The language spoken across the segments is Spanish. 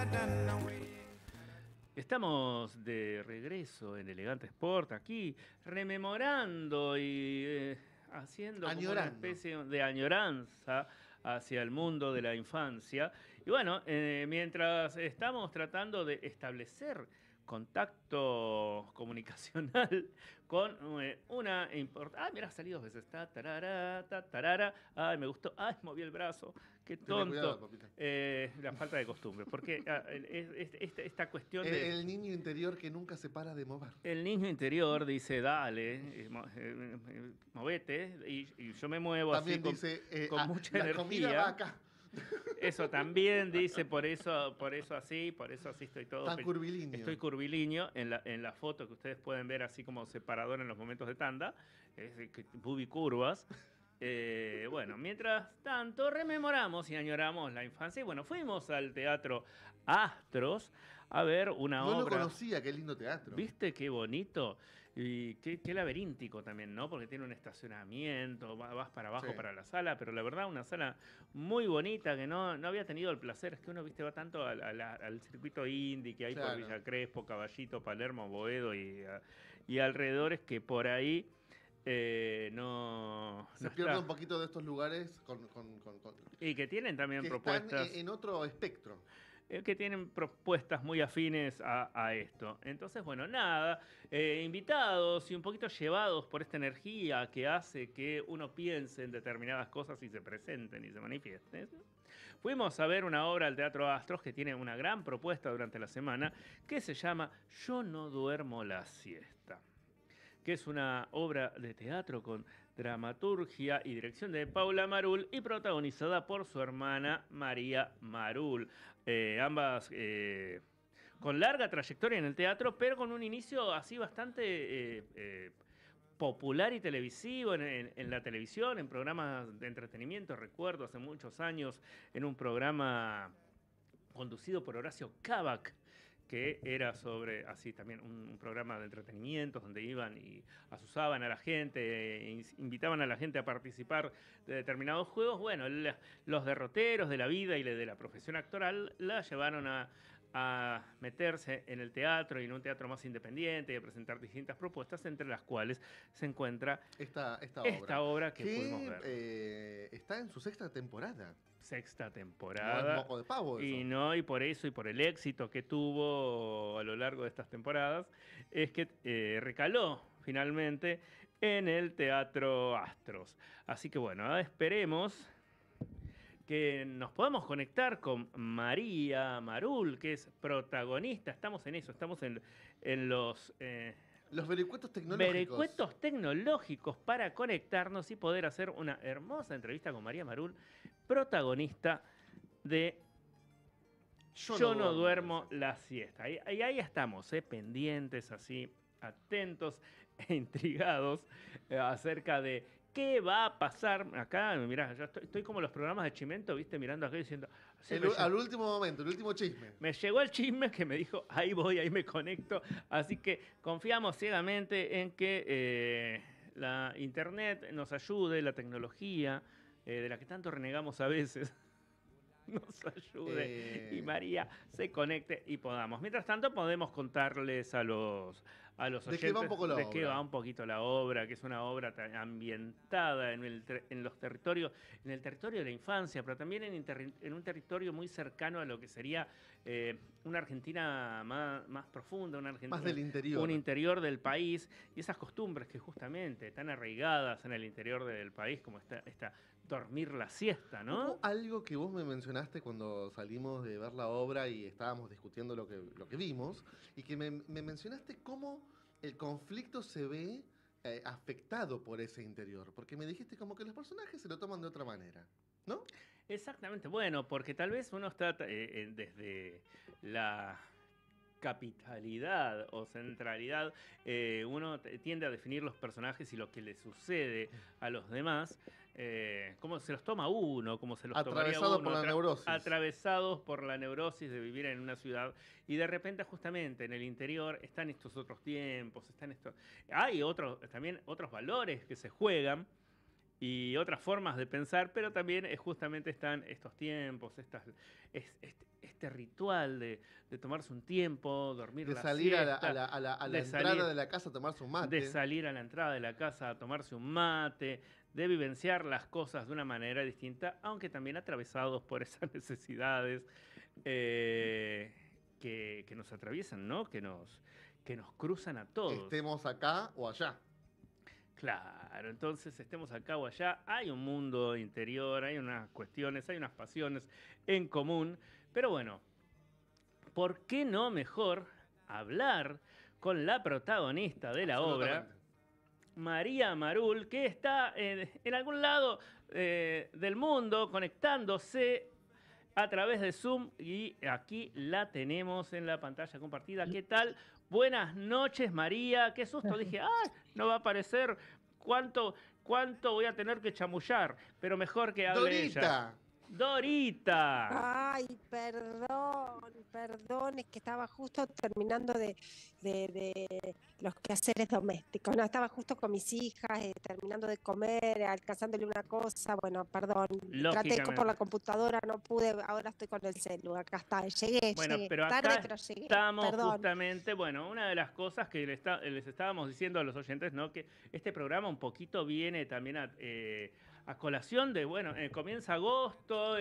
Estamos de regreso en Elegante Sport, aquí rememorando y haciendo como una especie de añoranza hacia el mundo de la infancia. Y bueno, mientras estamos tratando de establecer contacto comunicacional con una importante... Ah, mira, salí 2 veces. Ta, tarara, ta, tarara. Ay, me gustó. Ay, moví el brazo. Qué tonto. Cuidado, papita. La falta de costumbre. Porque esta cuestión de... El niño interior que nunca se para de mover. El niño interior dice, dale, movete. Y yo me muevo También así dice, con mucha la energía. comida va acá. Eso también dice, por eso así estoy todo. Tan curvilíneo. Estoy curvilíneo en la foto que ustedes pueden ver así como separador en los momentos de tanda, bubicurvas. Bueno, mientras tanto rememoramos y añoramos la infancia. Y bueno, fuimos al Teatro Astros a ver una obra. No lo conocía, qué lindo teatro. ¿Viste qué bonito? Y qué laberíntico también, ¿no? Porque tiene un estacionamiento, vas para abajo, Sí. para la sala, pero la verdad una sala muy bonita que no había tenido el placer. Es que uno, viste, va tanto al circuito indie que hay por Villa Crespo, Caballito, Palermo, Boedo y alrededores, que por ahí no se pierde un poquito de estos lugares y que tienen también que propuestas están en otro espectro. Que tienen propuestas muy afines a esto. Entonces, bueno, nada, invitados y un poquito llevados por esta energía que hace que uno piense en determinadas cosas y se presenten y se manifiesten. Fuimos a ver una obra al Teatro Astros que tiene una gran propuesta durante la semana que se llama Yo no duermo la siesta, que es una obra de teatro con dramaturgia y dirección de Paula Marul y protagonizada por su hermana María Marul. Ambas con larga trayectoria en el teatro, pero con un inicio así bastante popular y televisivo en la televisión, en programas de entretenimiento. Recuerdo hace muchos años en un programa conducido por Horacio Cavac, que era sobre, así también, un programa de entretenimientos donde iban y asusaban a la gente, invitaban a la gente a participar de determinados juegos. Bueno, los derroteros de la vida y de la profesión actoral la llevaron a meterse en el teatro y en un teatro más independiente y a presentar distintas propuestas, entre las cuales se encuentra esta obra que pudimos ver. Está en su 6ª temporada. 6ª temporada. No es moco de pavo eso. Y por eso y por el éxito que tuvo a lo largo de estas temporadas, es que recaló finalmente en el Teatro Astros. Así que bueno, esperemos que nos podamos conectar con María Marul, que es protagonista. Estamos en eso, estamos en los vericuetos tecnológicos. Vericuetos tecnológicos para conectarnos y poder hacer una hermosa entrevista con María Marul, protagonista de Yo no duermo la siesta. Y ahí estamos, pendientes, así, atentos e intrigados acerca de qué va a pasar. Acá, mirá, yo estoy como los programas de Chimento, ¿viste? Mirando acá diciendo... Al último momento, el último chisme. Me llegó el chisme que me dijo, ahí voy, ahí me conecto. Así que confiamos ciegamente en que la internet nos ayude, la tecnología, de la que tanto renegamos a veces, nos ayude y María se conecte y podamos. Mientras tanto, podemos contarles a los oyentes de qué va un poco la obra. Qué va un poquito la obra, que es una obra ambientada en el territorio de la infancia, pero también en un territorio muy cercano a lo que sería una Argentina más profunda, una Argentina, más del interior. Un interior del país, y esas costumbres que justamente están arraigadas en el interior del país, como esta dormir la siesta, ¿no? Hubo algo que vos me mencionaste cuando salimos de ver la obra y estábamos discutiendo lo que vimos, y que me mencionaste cómo el conflicto se ve afectado por ese interior, porque me dijiste como que los personajes se lo toman de otra manera, ¿no? Exactamente, bueno, porque tal vez uno está desde la capitalidad o centralidad, uno tiende a definir los personajes y lo que le sucede a los demás, cómo se los toma uno, cómo se los tomaría uno. Por la neurosis. Atravesados por la neurosis de vivir en una ciudad, y de repente justamente en el interior están estos otros tiempos, hay también otros valores que se juegan, y otras formas de pensar, pero también justamente están estos tiempos, este ritual de tomarse un tiempo, dormir De la salir siesta, a la de entrada salir, de la casa a tomarse un de mate. salir a la entrada de la casa a tomarse un mate, de vivenciar las cosas de una manera distinta, aunque también atravesados por esas necesidades eh, que nos atraviesan, ¿no? Que nos cruzan a todos. Estemos acá o allá. Claro, entonces estemos acá o allá, hay un mundo interior, hay unas cuestiones, hay unas pasiones en común, pero bueno, ¿por qué no mejor hablar con la protagonista de la obra, Absolutamente. María Marul, que está en algún lado del mundo conectándose a través de Zoom y aquí la tenemos en la pantalla compartida? ¿Qué tal? Buenas noches, María. Qué susto. Dije, ¡ay! No va a aparecer cuánto, cuánto voy a tener que chamullar, pero mejor que hable ella. Dorita. Dorita. Ay, perdón, es que estaba justo terminando de los quehaceres domésticos. No, estaba justo con mis hijas, terminando de comer, alcanzándole una cosa. Bueno, perdón, traté por la Lógicamente. computadora, no pude, ahora estoy con el celu, acá está, llegué, Bueno, llegué, pero tarde, acá pero llegué, estamos perdón. justamente, bueno, una de las cosas que les estábamos diciendo a los oyentes, ¿no? Que este programa un poquito viene también a colación de, bueno, comienza agosto,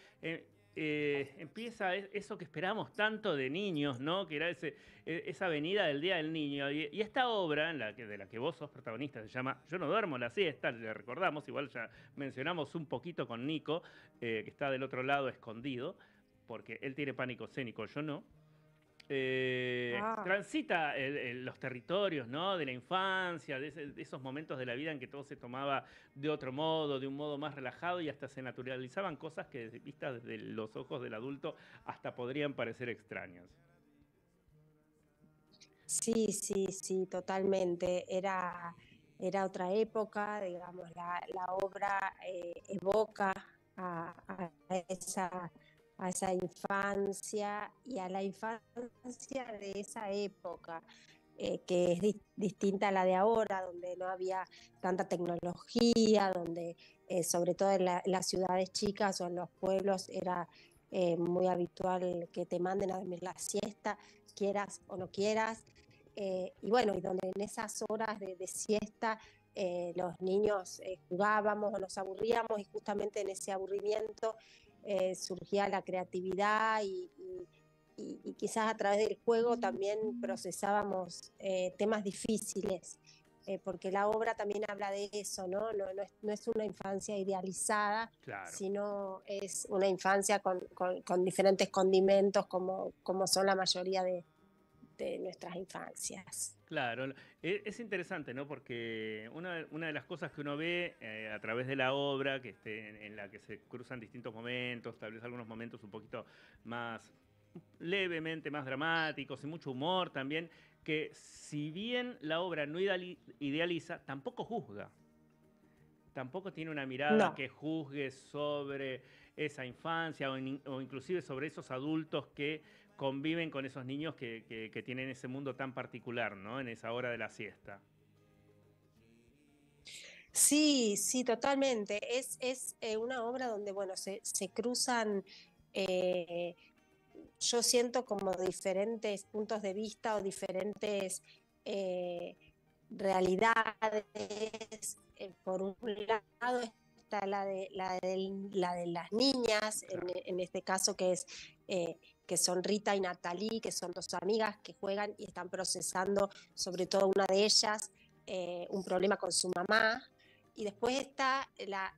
empieza eso que esperamos tanto de niños, ¿no? Que era esa venida del Día del Niño. Y esta obra de la que vos sos protagonista se llama Yo no duermo la siesta, le recordamos, igual ya mencionamos un poquito con Nico, que está del otro lado escondido porque él tiene pánico escénico, yo no. Ah. Transita los territorios, ¿no? De la infancia, de esos momentos de la vida en que todo se tomaba de otro modo, de un modo más relajado y hasta se naturalizaban cosas que vistas desde los ojos del adulto hasta podrían parecer extrañas. Sí, totalmente. Era otra época, digamos, la obra evoca a a esa infancia y a la infancia de esa época, que es distinta a la de ahora, donde no había tanta tecnología, donde sobre todo en las ciudades chicas o en los pueblos era muy habitual que te manden a dormir la siesta, quieras o no quieras. Y bueno, y donde en esas horas de siesta los niños jugábamos o nos aburríamos y justamente en ese aburrimiento surgía la creatividad y quizás a través del juego también procesábamos temas difíciles, porque la obra también habla de eso, ¿no? No es una infancia idealizada, Claro. sino es una infancia con diferentes condimentos como son la mayoría de nuestras infancias. Claro, es interesante, ¿no? Porque una de las cosas que uno ve a través de la obra, que en la que se cruzan distintos momentos, tal vez algunos momentos un poquito más levemente más dramáticos y mucho humor también, que si bien la obra no idealiza, tampoco juzga. Tampoco tiene una mirada No. que juzgue sobre esa infancia o inclusive sobre esos adultos que conviven con esos niños que tienen ese mundo tan particular, ¿no? En esa hora de la siesta. Sí, totalmente. Es una obra donde, bueno, se cruzan, eh, yo siento como diferentes puntos de vista o diferentes eh, realidades. Por un lado está la de las niñas, Claro. en este caso que son Rita y Natalie, que son dos amigas que juegan y están procesando, sobre todo una de ellas, un problema con su mamá. Y después está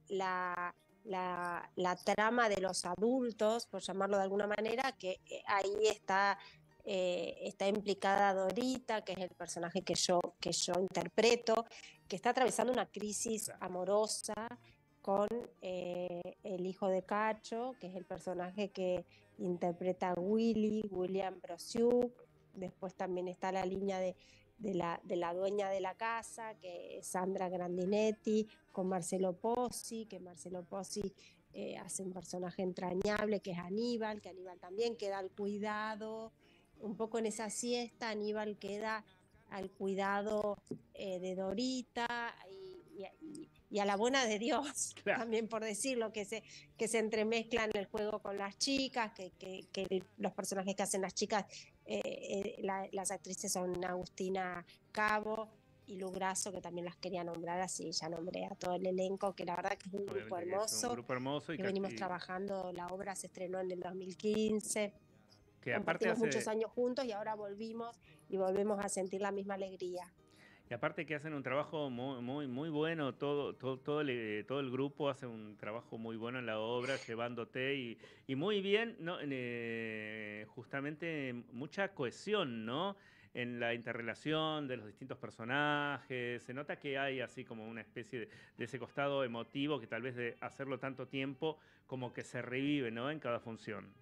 la trama de los adultos, por llamarlo de alguna manera, que ahí está implicada Dorita, que es el personaje que yo interpreto, que está atravesando una crisis Claro. amorosa con el hijo de Cacho, que es el personaje que interpreta a William Brosiuk. Después también está la línea de la dueña de la casa, que es Sandra Grandinetti, con Marcelo Pozzi, que Marcelo Pozzi hace un personaje entrañable, que es Aníbal, que Aníbal también queda al cuidado, un poco en esa siesta, Aníbal queda al cuidado de Dorita a la buena de Dios, Claro. también por decirlo, que se entremezclan el juego con las chicas, que los personajes que hacen las chicas, las actrices son Agustina Cabo y Lu Grasso, que también las quería nombrar, así ya nombré a todo el elenco, que la verdad que es un grupo Obviamente que es un hermoso, grupo hermoso que venimos trabajando, la obra se estrenó en el 2015, que aparte compartimos muchos hace... años juntos y ahora volvimos y volvemos a sentir la misma alegría. Y aparte que hacen un trabajo muy bueno, todo el grupo hace un trabajo muy bueno en la obra, llevándote y muy bien, ¿no? Justamente mucha cohesión, ¿no? En la interrelación de los distintos personajes. Se nota que hay así como una especie de ese costado emotivo que tal vez de hacerlo tanto tiempo como que se revive, ¿no? En cada función.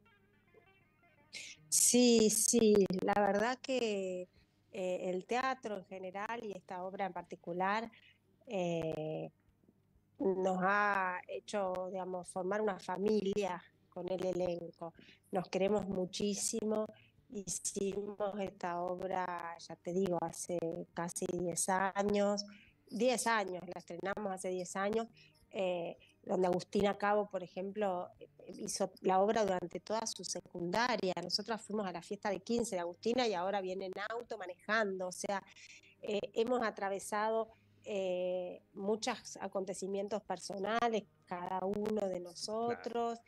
Sí, sí, la verdad que el teatro en general y esta obra en particular eh, nos ha hecho, digamos, formar una familia con el elenco. Nos queremos muchísimo. Hicimos esta obra, ya te digo, hace casi 10 años. 10 años, la estrenamos hace 10 años, donde Agustina Cabo, por ejemplo, hizo la obra durante toda su secundaria. Nosotras fuimos a la fiesta de 15 de Agustina y ahora viene en auto manejando. O sea, hemos atravesado muchos acontecimientos personales, cada uno de Claro. nosotros,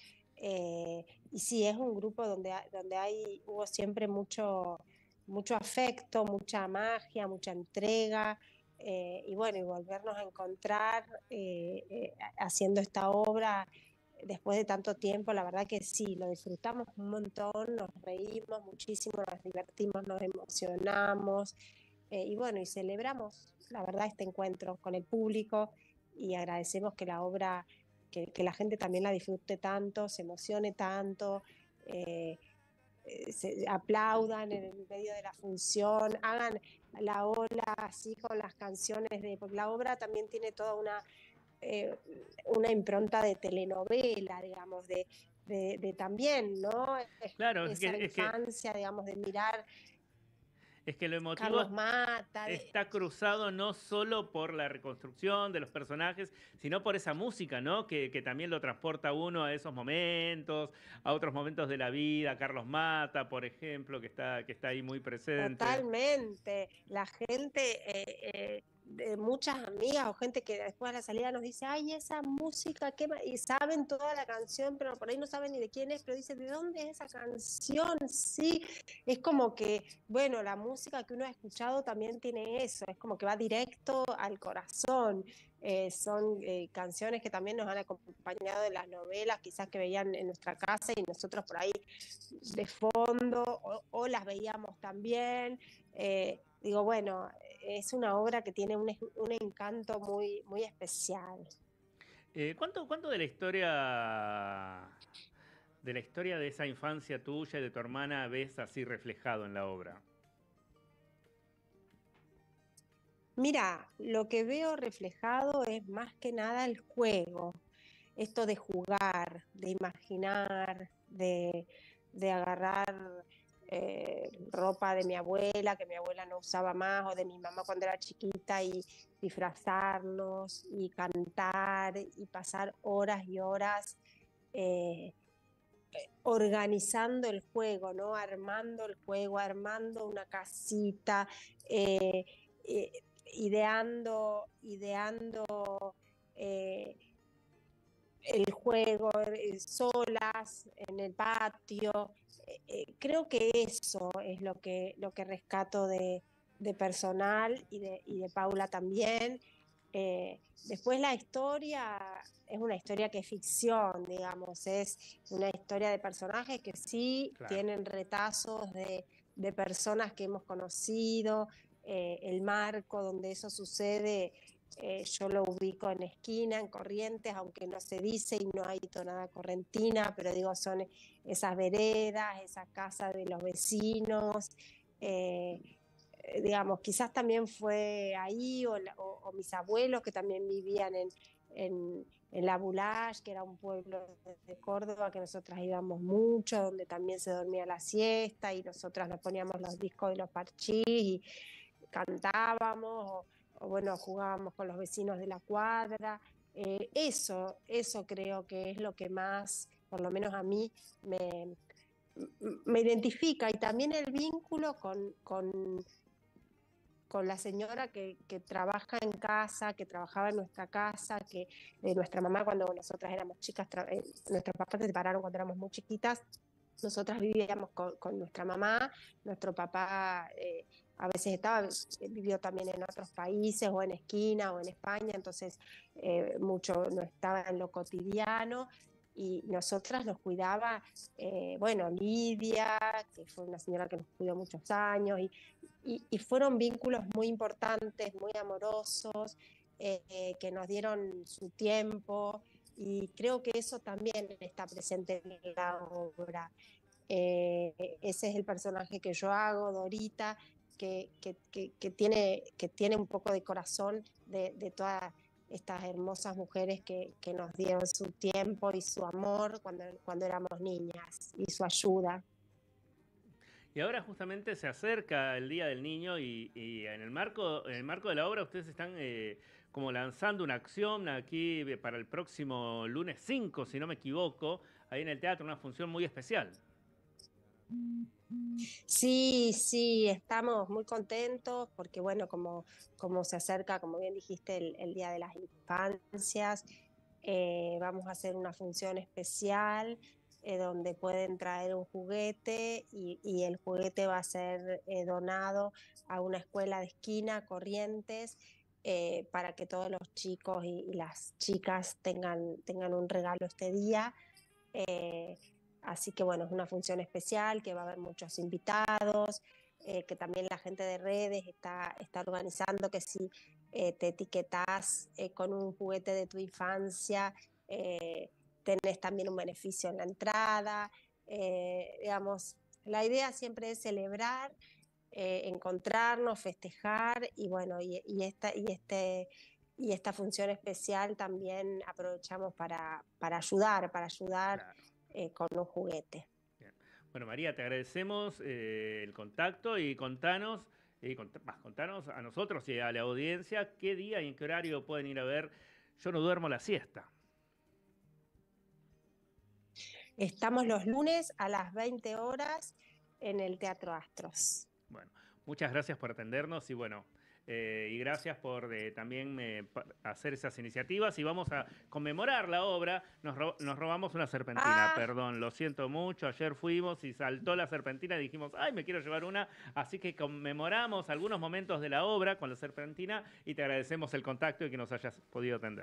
y sí, es un grupo donde hubo siempre mucho afecto, mucha magia, mucha entrega, y bueno, y volvernos a encontrar haciendo esta obra después de tanto tiempo, la verdad que sí, lo disfrutamos un montón, nos reímos muchísimo, nos divertimos, nos emocionamos, y bueno, y celebramos, la verdad, este encuentro con el público y agradecemos que la obra, que la gente también la disfrute tanto, se emocione tanto, eh, se aplaudan en el medio de la función, hagan la ola así con las canciones, porque la obra también tiene toda una impronta de telenovela, digamos, de también, ¿no? Claro, Esa infancia, digamos, de mirar es que lo emotivo Carlos Mata, está cruzado no solo por la reconstrucción de los personajes, sino por esa música, ¿no? Que también lo transporta a uno a esos momentos, a otros momentos de la vida. Carlos Mata, por ejemplo, que está ahí muy presente. totalmente. La gente, de muchas amigas o gente que después de la salida nos dice, ay, esa música, y saben toda la canción, pero por ahí no saben ni de quién es, pero dicen, ¿de dónde es esa canción? Sí, es como que, bueno, la música que uno ha escuchado también tiene eso, es como que va directo al corazón. Son canciones que también nos han acompañado en las novelas, quizás que veían en nuestra casa y nosotros por ahí de fondo o las veíamos también. Digo, bueno, es una obra que tiene un encanto muy especial. ¿Cuánto de la historia de esa infancia tuya y de tu hermana ves así reflejado en la obra? Mira, lo que veo reflejado es más que nada el juego, esto de jugar, de imaginar, de agarrar ropa de mi abuela, que mi abuela no usaba más, o de mi mamá cuando era chiquita, y disfrazarnos, y cantar, y pasar horas y horas eh, organizando el juego, ¿no? Armando el juego, armando una casita, eh, eh, ideando eh, el juego solas en el patio. Creo que eso es lo que rescato de personal y de Paula también. Después la historia es una historia que es ficción, digamos, es una historia de personajes que sí Claro. tienen retazos de personas que hemos conocido, el marco donde eso sucede. Yo lo ubico en Esquina, en Corrientes, aunque no se dice y no hay tonada correntina, pero digo, son esas veredas, esa casa de los vecinos, eh, digamos, quizás también fue ahí, o mis abuelos que también vivían en La Boulage, que era un pueblo de Córdoba que nosotras íbamos mucho, donde también se dormía la siesta y nosotras nos poníamos los discos de los Parchís y cantábamos, o bueno, jugábamos con los vecinos de la cuadra. Eso creo que es lo que más, por lo menos a mí, me identifica, y también el vínculo con la señora que trabaja en casa, que trabajaba en nuestra casa, que de nuestra mamá cuando nosotras éramos chicas, nuestros papás se separaron cuando éramos muy chiquitas, nosotras vivíamos con nuestra mamá, nuestro papá a veces vivió también en otros países, o en esquina, o en España, entonces mucho no estaba en lo cotidiano, y nosotras nos cuidaba, bueno, Lidia, que fue una señora que nos cuidó muchos años, y fueron vínculos muy importantes, muy amorosos, que nos dieron su tiempo, y creo que eso también está presente en la obra. Ese es el personaje que yo hago, Dorita, que tiene un poco de corazón de todas estas hermosas mujeres que nos dieron su tiempo y su amor cuando éramos niñas, y su ayuda. Y ahora justamente se acerca el Día del Niño y en el marco de la obra ustedes están como lanzando una acción aquí para el próximo lunes 5, si no me equivoco, ahí en el teatro, una función muy especial. Sí, sí, estamos muy contentos porque, bueno, como se acerca, como bien dijiste, el Día de las Infancias, vamos a hacer una función especial donde pueden traer un juguete, y el juguete va a ser donado a una escuela de esquina, Corrientes, para que todos los chicos y las chicas tengan un regalo este día. Eh, Así que bueno, es una función especial, que va a haber muchos invitados, que también la gente de redes está organizando, que si te etiquetás con un juguete de tu infancia, tenés también un beneficio en la entrada. Digamos, la idea siempre es celebrar, encontrarnos, festejar, y bueno, y esta función especial también aprovechamos para ayudar Claro. con un juguete. Bien. Bueno, María, te agradecemos el contacto y contanos a nosotros y a la audiencia qué día y en qué horario pueden ir a ver Yo no duermo la siesta. Estamos los lunes a las 20 horas en el Teatro Astros. Bueno, muchas gracias por atendernos y bueno, y gracias por también hacer esas iniciativas, y vamos a conmemorar la obra. Nos robamos una serpentina, perdón, lo siento mucho. Ayer fuimos y saltó la serpentina y dijimos, ay, me quiero llevar una, así que conmemoramos algunos momentos de la obra con la serpentina y te agradecemos el contacto y que nos hayas podido atender.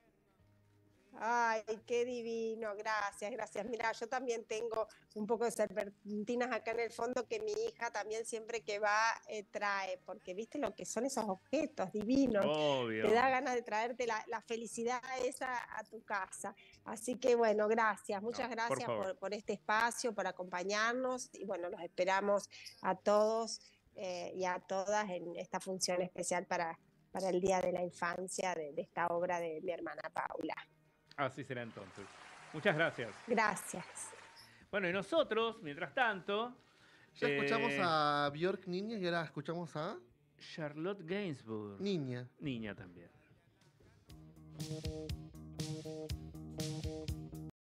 Ay, qué divino, gracias, gracias. Mira, yo también tengo un poco de serpentinas acá en el fondo, que mi hija también siempre que va trae, porque viste lo que son esos objetos divinos. Obvio. Te da ganas de traerte la felicidad esa a tu casa. Así que bueno, gracias, muchas gracias por este espacio, por acompañarnos, y bueno, los esperamos a todos y a todas en esta función especial para el Día de la Infancia de esta obra de mi hermana Paula. Así será entonces. Muchas gracias. Gracias. Bueno, y nosotros, mientras tanto... Ya escuchamos a Björk Niña y ahora escuchamos a... Charlotte Gainsbourg. Niña. Niña también.